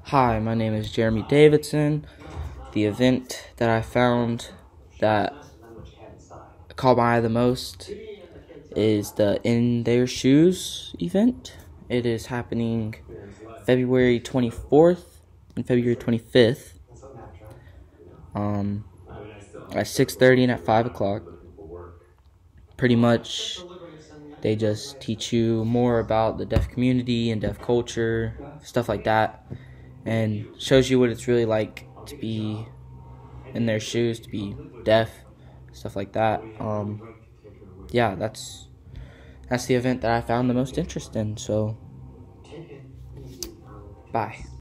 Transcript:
Hi, my name is Jeremy Davidson. The event that I found that caught my eye the most is the In Their Shoes event. It is happening February 24th and February 25th at 6:30 and at 5 o'clock. Pretty much, they just teach you more about the deaf community and deaf culture, stuff like that, and shows you what it's really like to be in their shoes, to be deaf, stuff like that. Yeah, that's the event that I found the most interest in. So, bye.